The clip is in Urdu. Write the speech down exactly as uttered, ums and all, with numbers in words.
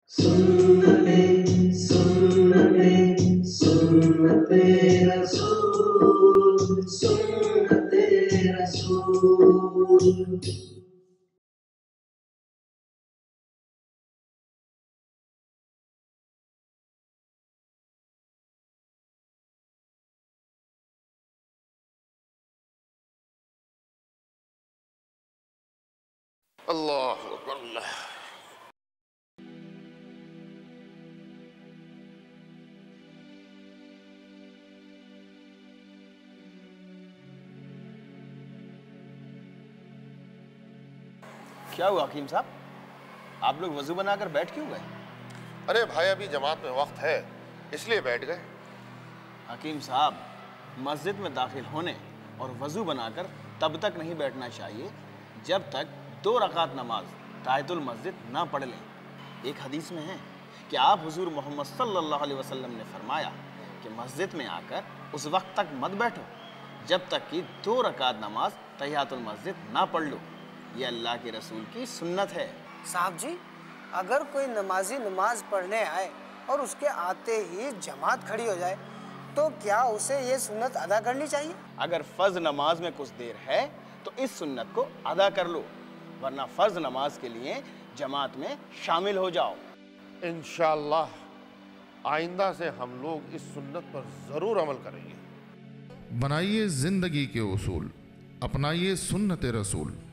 सुन्नते सुन्नते सुन्नते रसूल सुन्नते रसूल। اللہ اکبر اللہ۔ کیا ہوا حکیم صاحب، آپ لوگ وضو بنا کر بیٹھ کیوں گئے؟ ارے بھائی ابھی جماعت میں وقت ہے اس لیے بیٹھ گئے۔ حکیم صاحب، مسجد میں داخل ہونے اور وضو بنا کر تب تک نہیں بیٹھنا چاہیے جب تک دو رکعت نماز تحیۃ المسجد نہ پڑھ لیں۔ ایک حدیث میں ہے کہ آپ حضور محمد صلی اللہ علیہ وسلم نے فرمایا کہ مسجد میں آ کر اس وقت تک مت بیٹھو جب تک کہ دو رکعت نماز تحیۃ المسجد نہ پڑھ لو۔ یہ اللہ کے رسول کی سنت ہے۔ صاحب جی، اگر کوئی نمازی نماز پڑھنے آئے اور اس کے آتے ہی جماعت کھڑی ہو جائے تو کیا اسے یہ سنت ادا کرنی چاہیے؟ اگر فرض نماز میں کچھ دیر ہے تو اس سنت کو ادا کر لو، ورنہ فرض نماز کے لیے جماعت میں شامل ہو جاؤ۔ انشاءاللہ آئندہ سے ہم لوگ اس سنت پر ضرور عمل کریں گے۔ بنائیے زندگی کے اصول، اپنائیے سنت رسول۔